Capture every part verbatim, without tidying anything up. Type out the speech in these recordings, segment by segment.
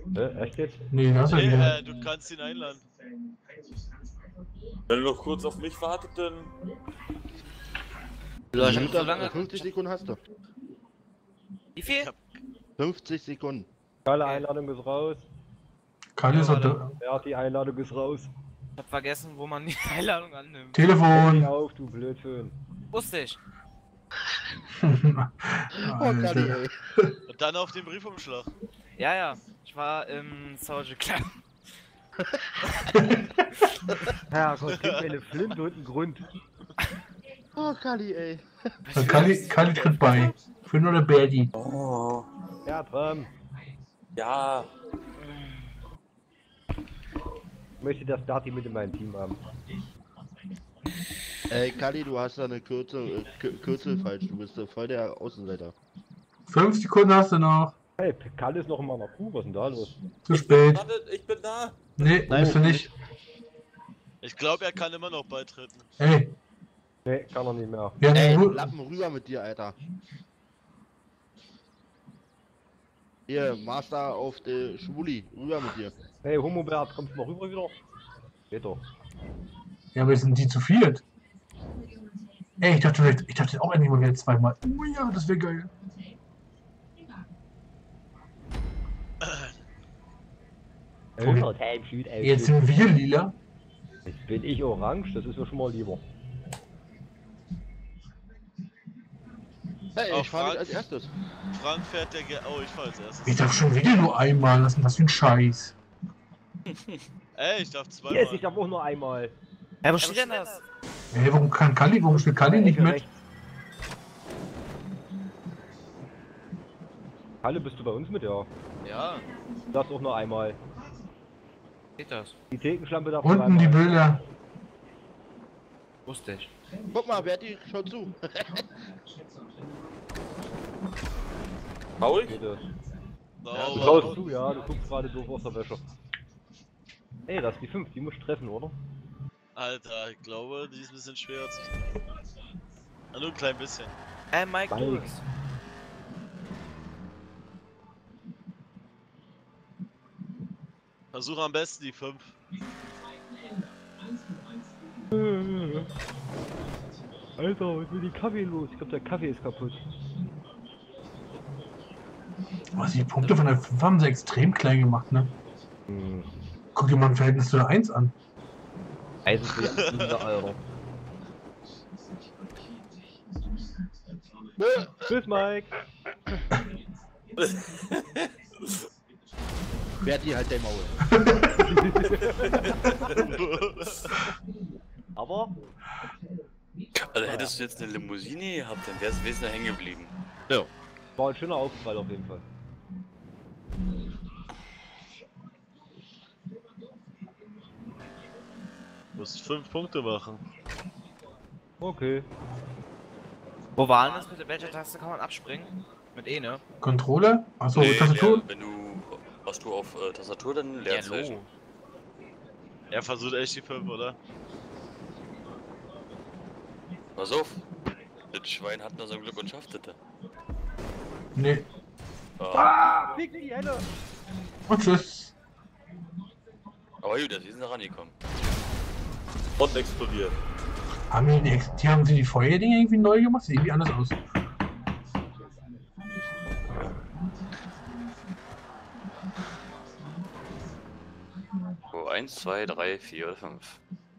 Äh, echt jetzt? Nee, das ist Nee, ja wieder. äh, du kannst ihn einladen. Wenn du noch kurz auf mich wartet, dann... Ja, ich hab Minute, so lange. fünfzig Sekunden hast du. Wie viel? fünfzig Sekunden. Alle Einladung ist raus. Kalle ist Ja, auch da. Ja, die Einladung ist raus. Ich hab vergessen, wo man die Einladung annimmt. Hör Telefon. auf, du Blödföhn. Wusste ich. Oh, Kali, Alter. ey. Und dann auf den Briefumschlag. Ja, ja. Ich war im Soldier Club. Herrgott, gib mir eine Flinte und einen Grund. Oh, Kali, ey. Kali, Kali tritt bei. Finn oder Berdi. Oh, Ja, Tram. ja. Ich möchte das Darty mit in meinem Team haben. Ey, Kali, du hast da eine Kürzel, äh, Kür- Kürzel falsch. Du bist äh, voll der Außenseiter. Fünf Sekunden hast du noch. Hey, Kalle ist noch in meiner Crew, was ist denn da los? Zu spät. Warte, ich bin da. Nee, Nein, bist du nicht. Ich glaube, er kann immer noch beitreten. Ey, Nee, kann er nicht mehr. wir Ey, haben nur... Lappen rüber mit dir, Alter. Hier, Master auf der Schwuli, rüber mit dir. Hey, Homobert, kommst du mal rüber wieder? Geht doch. Ja, aber sind die zu viert. Ey, ich dachte vielleicht, ich dachte auch endlich mal wieder zweimal. Oh ja, das wäre geil. Overtime Shoot out. Jetzt sind wir lila. Jetzt bin ich orange, das ist mir schon mal lieber. Hey, Auch ich fahr nicht Frank? als erstes. Frank fährt der Ge Oh, ich fahr als Ich erstes. darf schon wieder nur einmal. Was ist denn das für ein Scheiß? Ey, ich darf Yes, zweimal. ich darf auch nur einmal. Ja, wo steht denn das? Ey, warum kann Kali, warum spielt Kali nicht Ecke mit? rechts. Kalle, bist du bei uns mit? Ja. Ja, Du darfst auch nur einmal. steht das. Die Thekenschlampe darf Unten die zweimal. Bilder. Wusste ich. Guck mal, Berti, schau zu. Paul? Geht das. Du Sauber. schaust zu, ja, du guckst gerade doof aus der Wäsche. Ey, das ist die fünf, die muss treffen, oder? Alter, ich glaube, die ist ein bisschen schwer zu treffen. Na, nur ein klein bisschen. Äh, Mike Mike. Lewis. Versuche am besten die fünf. Alter, was ist mit dem Kaffee los? Ich glaube, der Kaffee ist kaputt. Was, die Punkte von der fünf haben sie extrem klein gemacht, ne? Hm. Guck dir mal ein Verhältnis zu der eins an. Eisenfrieden, Alter. Tschüss, Mike. Berti, halt dein Maul. Aber, Also hättest du jetzt eine Limousine gehabt, dann wärst du wesentlich hängen geblieben. war ein schöner Aufprall auf jeden Fall. Du musst fünf Punkte machen. Okay. Wo war denn das? Mit welcher Taste kann man abspringen? Mit E, ne? Controller? Achso, Nee, Tastatur? ja, wenn du hast du auf äh, Tastatur, dann Leerzeichen. Lo. Er versucht echt die fünf, oder? Pass auf, das Schwein hat nur so ein Glück und schafft das. Nee. Ah, Fick die Henne! Und tschüss. aber gut, sie sind noch rangekommen. Und explodiert. Haben die, die, die haben sie die Feuerdinger irgendwie neu gemacht? Sieht irgendwie anders aus. So, eins, zwei, drei, vier oder fünf.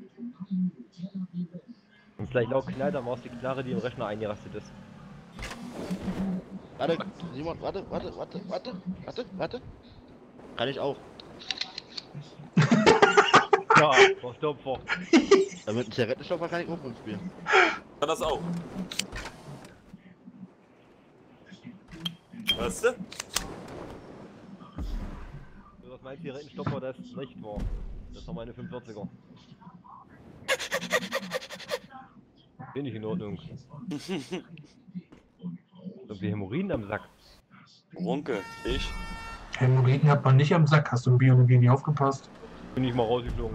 Und gleich laut knallt, dann war es die Knarre, die im Rechner eingerastet ist. Warte, Simon, warte, warte, warte, warte, warte, warte. Kann ich auch. Ja, was Stopfer. Damit ein Zigarettenstopfer kann ich auch rumspielen. Kann das auch. Weißt du? Was meinst du, die Rettenstopper, das nicht war? Das war meine fünfundvierziger. Bin ich in Ordnung. Irgendwie Hämorrhoiden am Sack. Runke, ich. Hämorrhoiden hat man nicht am Sack. Hast du in Biologie nie aufgepasst? Bin ich mal rausgeflogen.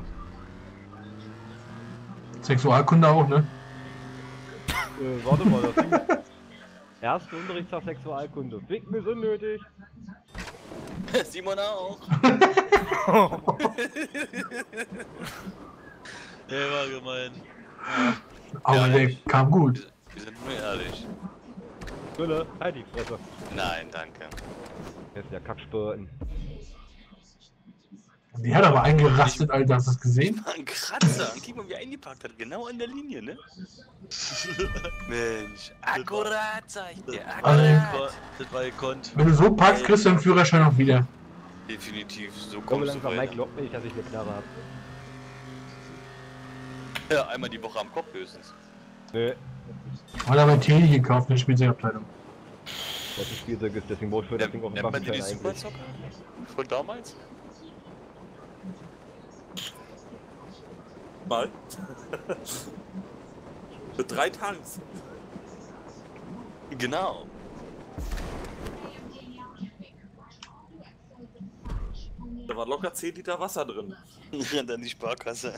Sexualkunde auch, ne? Äh, warte mal, das Ding. Erster Unterrichtstag Sexualkunde. Ficken ist unnötig. Simon auch. Der war gemein. Aber der Ehrlich. kam gut. Wir sind nur ehrlich. Gülle, halt die Fresse. Nein, danke. Jetzt der Kackspörten. Die hat aber eingerastet, Alter, hast du das gesehen? Ein Kratzer. Und guck mal, wie er eingepackt hat. Genau an der Linie, ne? Mensch. Akkurat, sag ich dir. Das war, Akkurat. das war gekonnt. Wenn du so packst, kriegst du den Führerschein auch wieder. Definitiv. So Komme kommst du langsam, Mike weiter. glaubt nicht, dass ich eine Knarre hab. Ja, einmal die Woche am Kopf höchstens. Nö, Weil er bei Teddy gekauft, eine Spielzeugabteilung. was ein Spielzeug ist, deswegen brauche ich für das Ding auf dem Nennt man die die Waffenschein eigentlich. Superzocker? Von damals? Mal. Mit drei Tanks. Genau. Da war locker zehn Liter Wasser drin. Rennt an die Sparkasse.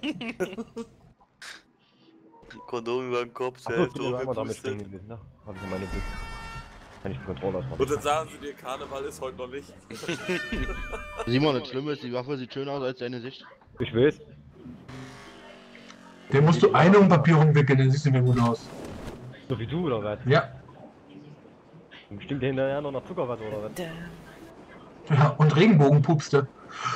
Kondom über den Kopf, Achso, Hälfte ich will einmal damit hochgepustet. springen gewesen, ne? Hab ich in meine Blick. Kann ich die Kontrolle ausmachen. Und dann sagen sie dir, Karneval ist heute noch nicht. Simon, das Schlimme ist, die Waffe sieht schöner aus als deine Sicht. Ich weiß. Den musst du eine um Papier rumwickeln, dann siehst du wieder gut aus. So wie du, oder was? Ja. Und bestimmt hinterher noch nach Zuckerwatte, oder was? Ja, und Regenbogenpupste.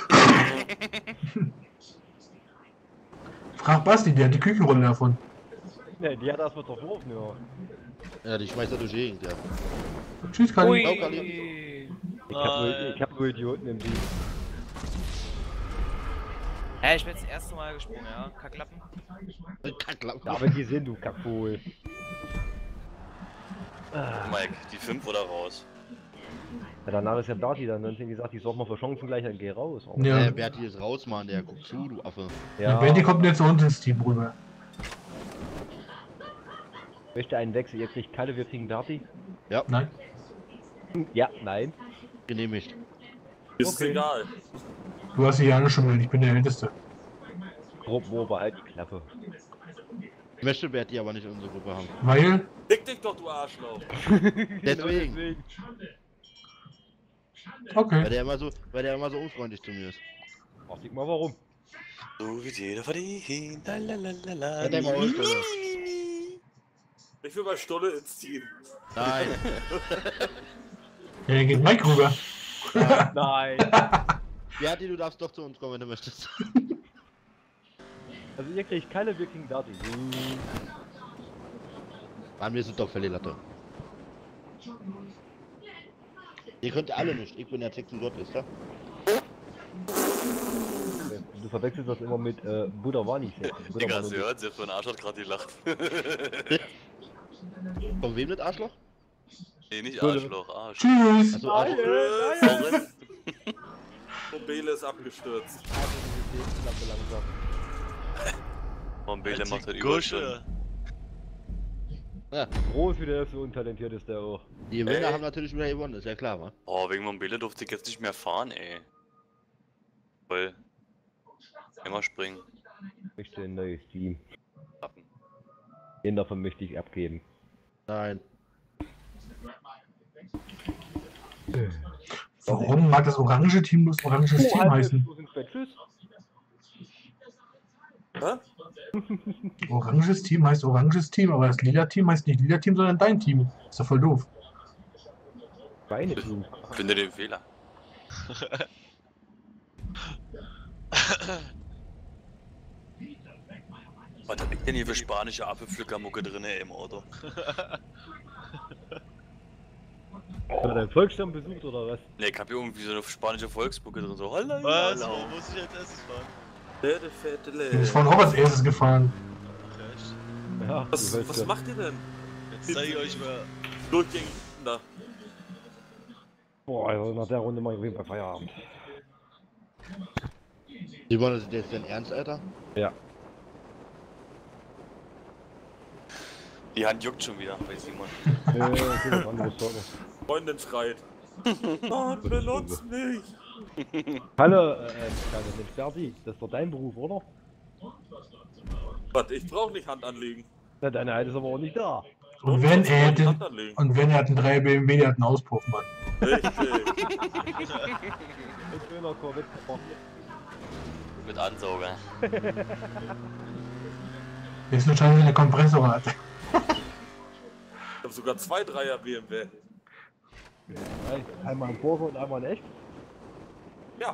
Frag Basti, der hat die Küchenrolle davon. Ne, die hat erstmal verworfen, ja. Ja, die schmeißt er durch die Gegend, ja. Tschüss, Kali. Ciao, Kali. Ich hab, nur, Nein. ich hab nur Idioten im Team. Hä, ich bin jetzt das erste Mal gesprungen, ja? Kacklappen. Kacklappen. Da haben die Sinn, du Kackvogel. Mike, die fünf oder raus? Ja, danach ist ja Darty dann, dann haben sie gesagt, ich sorg mal für Chancengleichheit, geh raus. Oh. Ja. Der Berti ist raus, Mann, der guckt zu, du Affe. Ja. Ja, Berti kommt jetzt zu uns ins Team rüber. möchte einen Wechsel, ihr kriegt Kalle, wir kriegen Darty? Nein? Ja, nein. Genehmigt. Ist Okay. egal. Du hast die Jahre schon gewählt, ich bin der Älteste. Grob, wo halt die Klappe. Ich möchte Berti aber nicht in unsere Gruppe haben. Weil, Fick dich doch, du Arschloch. Deswegen. Weil okay. der immer so, weil der immer so unfreundlich zu mir ist. Ach, sag mal warum. So wie jeder verdient. Lalalala. Ja, der Maul, Stolle. Ich will mal Stolle ins Team. Nein. Ja, dann geht Mike rüber. Nein. Berti, du darfst doch zu uns kommen, wenn du möchtest. Also ihr kriegt Kalle, wir kriegen Darty. Mann, wir sind doch völlig Latte. Ihr könnt alle nicht, ich bin der Texten Gott, wisst ihr? Du verwechselst das immer mit äh, Buddha Wani. Digga, hast du gehört? Selbst mein Arsch hat gerade gelacht. Von wem das Arschloch? Nee, nicht Arschloch, Arsch. Tschüss. Achso, Arschloch. Sorry. Mobile ist abgestürzt. Warum Bele macht halt Gusche. Überstunden? Ja, Groß wie der ist, so untalentiert ist der auch. die Gewinner Ey. haben natürlich wieder gewonnen, ist ja klar, wa? Oh, wegen Mombele durfte ich jetzt nicht mehr fahren, ey. Voll. Immer springen. Ich möchte ein neues Team. Lappen. Den davon möchte ich abgeben. Nein. Warum mag das orange Team bloß oranges Team heißen? Tschüss. Hä? Oranges Team heißt oranges Team, aber das lila Team heißt nicht lila Team, sondern dein Team. Ist doch voll doof. Beine Team. Finde den Fehler. Was hab ich denn hier für spanische Apfelpflückermucke drin, ey, im Auto? Hast du deinen Volksstamm besucht oder was? Ne, ich hab hier irgendwie so eine spanische Volksmucke drin, so holla, Was? holla. Wo muss ich als erstes fahren? Der fette Ich bin vorhin auch als erstes gefahren. Echt? Ja, Was, du weißt was ja. macht ihr denn? Jetzt zeige ich euch mal. Durchgängig da. Boah, also nach der Runde mal auf jeden Fall Feierabend. Die wollen das jetzt denn ernst, Alter? Ja. Die Hand juckt schon wieder bei Simon. Äh, ich will was anderes sagen. Freundin schreit. Mann, benutzt mich. Hallo, äh, Kalle, Mensch, Berti, das ist doch dein Beruf, oder? Was, ich brauch nicht Hand anlegen. Na, deine Hand ist aber auch nicht da. Und wenn er hätte, aneinander legen. und wenn er hat einen drei B M W, der hat einen Auspuff, Mann. Richtig. Ein schöner Corvette. Mit Ansauger. Jetzt wahrscheinlich, wenn der Kompressor hat. Ich hab sogar zwei Dreier B M W. Nein, einmal im Vorfall und einmal in echt. Ja.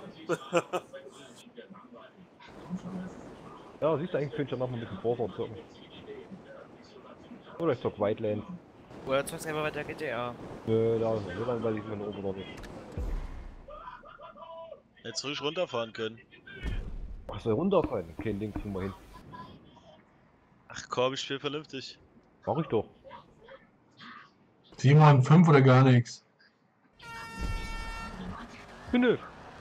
Ja, siehst du, eigentlich könnte ich ja noch mal ein bisschen Vorfall zocken. Oder ich zock Wildlands. Oder zockst du einfach weiter G T A? Nö, da ist nicht langweilig mit der Oberlade. Jetzt ruhig runterfahren können. Ach, soll runterfallen? Kein Ding, kriegen wir hin. Ach komm, ich spiel vernünftig. Mach ich doch. Simon, fünf oder gar nichts. Nö.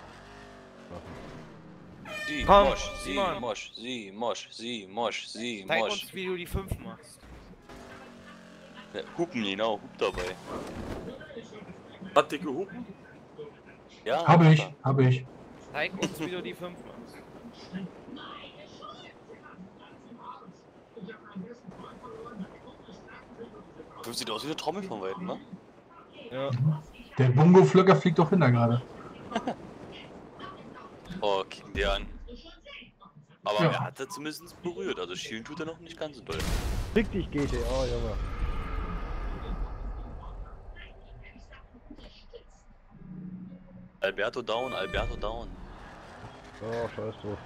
Sie, Komm, Mosch, sie, Simon. Mosch, sie, Mosch, sie, Mosch, sie, Zeig Mosch. uns, wie du die fünf machst. Ja, Hupen, genau, Hup dabei. Hat dicke Hupen? Ja, Hab ich, Alter. hab ich. Zeig uns, wie du die fünf machst. Das sieht aus wie eine Trommel von Weitem, ne? Ja. Der Bongo-Flöcker fliegt doch hin da gerade. Oh, kicken die an. Aber Ja. er hat er zumindest berührt, also schielen tut er noch nicht ganz so doll. Fick dich G T A, Junge. Alberto down, Alberto down. Ja, scheiß drauf.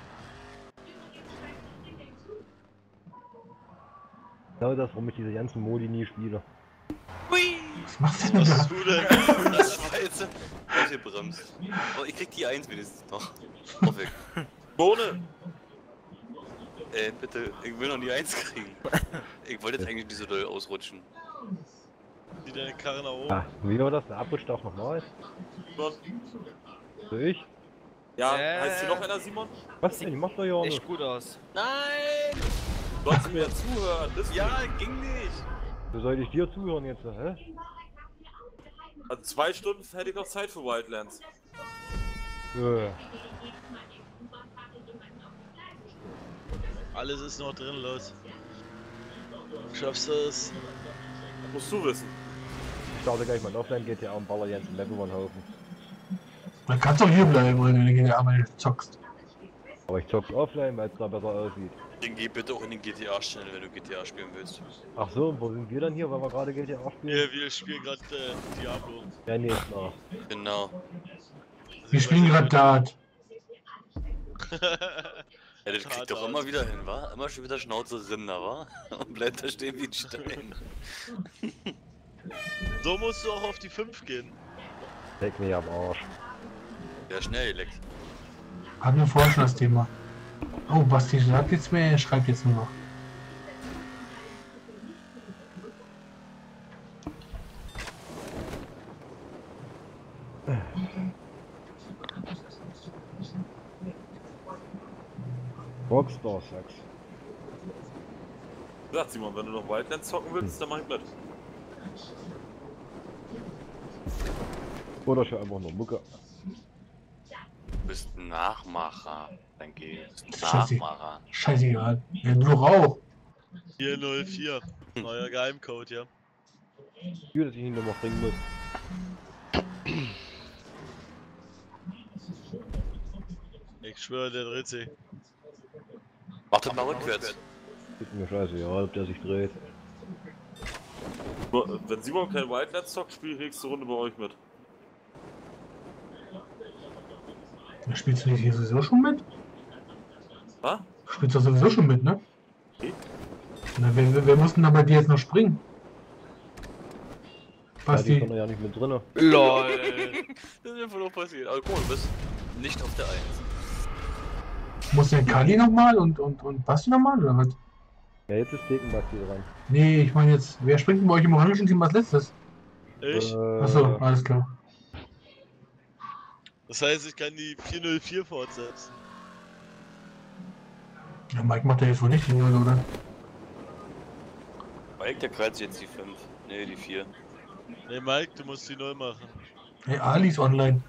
Genau das, warum ich diese ganzen Modi nie spiele. Was machst du denn Was da? hast du denn? Das war jetzt ausgebremst. Aber ich krieg die eins wenigstens noch. Auch weg. Bohne! Äh, bitte, ich will noch die eins kriegen. Ich wollte jetzt eigentlich nicht so doll ausrutschen. Zieh deine Karre nach oben. Ah, wie war das? Der Abrutscht auch nochmal? Simon. So ich? Ja, Äh. heißt hier noch einer Simon? Was denn? Ich mach doch ja auch Echt nicht. gut aus. Nein! Du sollst mir ja zuhören. Das Ja, ging nicht! Wie soll ich dir zuhören jetzt? Hä? Also zwei Stunden hätte ich noch Zeit für Wildlands. Äh, Alles ist noch drin, los. Schaffst du es? Musst du wissen. ich starte gleich mal offline G T A und baller jetzt ein Level One Haufen. Dann kannst du auch hier bleiben, wenn du den einmal zockst. Aber ich zock's offline, weil es da besser aussieht. Dann geh bitte auch in den G T A-Channel, wenn du G T A spielen willst. Ach so, wo sind wir dann hier, weil wir gerade G T A spielen? Wir, wir spielen gerade äh, Diablo. Ja, nee, ist nah. Genau. Wir spielen gerade Dart. Ja, das kriegt doch immer wieder hin, wa? Immer schon wieder Schnauze Rinder, wa? Und bleibt da stehen wie ein Stein. So musst du auch auf die fünf gehen. Leck mich am Arsch. Ja, schnell, leckt. Hatten wir vorher schon das Thema. Oh, Basti sagt jetzt mehr, er schreibt jetzt nur noch. Rockstar Sachs. Wie gesagt, Simon, wenn du noch Wildlands zocken willst, dann mach ich mit. Oder schon einfach nur Mucke. Du bist ein Nachmacher. Dann geh. Du bist ein Scheiße. Nachmacher. Scheißegal. Ja, du doch auch. vier null vier. Neuer Geheimcode, ja. Gut, dass ich ihn nochmal bringen muss. Ich schwöre, der dreht sich. Mach das mal rückwärts. Ist mir scheißegal, ob der sich dreht. Nur, wenn Simon kein Wildlands zockt, spiele ich nächste Runde bei euch mit. Da spielst du nicht hier sowieso schon mit? Was? Du spielst doch sowieso schon mit, ne? Okay. Na, wer, wer, wer muss denn da bei dir jetzt noch springen? Ja, die ist Basti, doch ja nicht mit drinne. LOL. Das ist mir voll passiert. Aber guck mal, du bist nicht auf der eins. muss der Kali nochmal und, und, und Basti nochmal oder was? Ja, jetzt ist Thekenbasti dran. Nee, ich meine jetzt, wer springt denn bei euch im orangen Team als letztes? Ich? Äh, Achso, alles klar. Das heißt, ich kann die vier null vier fortsetzen. Ja, Mike macht ja jetzt wohl nicht die Null, oder? Mike, der kreuzt jetzt die fünf. Ne, die vier. Ne, Mike, du musst die null machen. Hey, Ali ist online.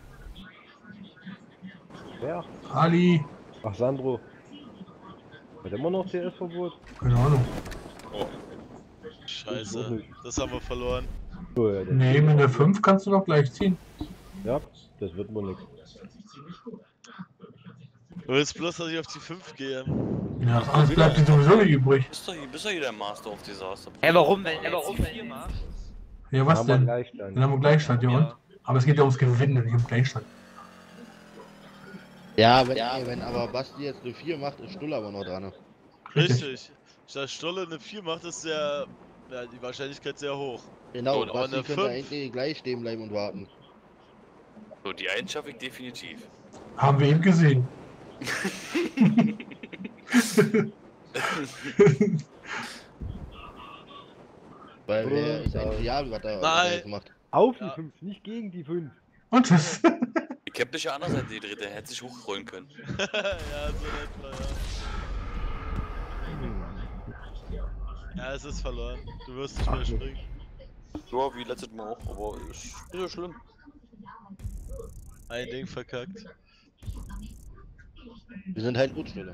Wer? Ali. Ach, Sandro. Hat immer noch C S-Verbot? Keine Ahnung. Ich Scheiße, das haben wir verloren. Oh, ja, das- Nee, mit der fünf kannst du doch gleich ziehen. Ja, das wird wohl nix. Du willst bloß, dass ich auf die fünf gehe. Ja, sonst bleibt dir sowieso nicht übrig. Bist doch hier, bist doch hier der Master of Disaster. Ey, warum, wenn er jetzt vier macht? Ja, was Haben wir denn? Gleichstand. Dann haben wir Gleichstand, ja und? Aber es geht ja ums Gewinnen, nicht um Gleichstand. Ja, wenn, ey, wenn aber Basti jetzt eine vier macht, ist Stulle aber noch dran. Richtig. Dass Stolle eine vier macht, ist sehr. Ja, die Wahrscheinlichkeit sehr hoch. Genau, Und aber Basti eine könnte fünf. eigentlich gleich stehen bleiben und warten. So, die einen schaffe ich definitiv. Haben wir eben gesehen. Weil Oh, der ist ja. ein Variabel, was er, was Nein. er jetzt macht. Auf die Ja. fünf, nicht gegen die fünf. Und das. Ich hab dich ja andererseits die dritte, hätte sich hochrollen können. Ja, so etwa, ja. Ja, es ist verloren. Du wirst nicht mehr springen. Ja, wie letztes Mal auch, aber ist nicht so schlimm. Ein Ding verkackt. Wir sind halt gut, Stulle.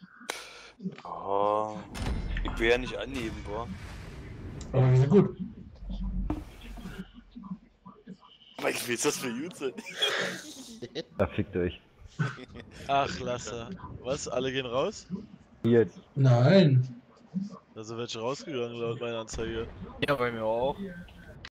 Oh, ich will ja nicht annehmen, wa? Aber wir sind gut. Aber ich weiß, das für gut sind. Da fickt euch. Ach, lasse. Was? Alle gehen raus? Jetzt. Nein. Da sind welche rausgegangen laut meiner Anzeige. Ja, bei mir auch.